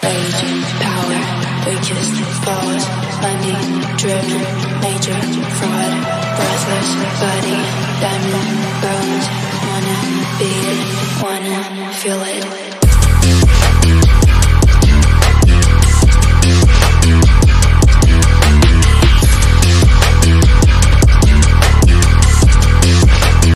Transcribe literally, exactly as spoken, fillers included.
rage, power, weakest, thought, money, driven, major, fraud, breathless, body, diamond, bronze, wanna beat it, wanna feel it.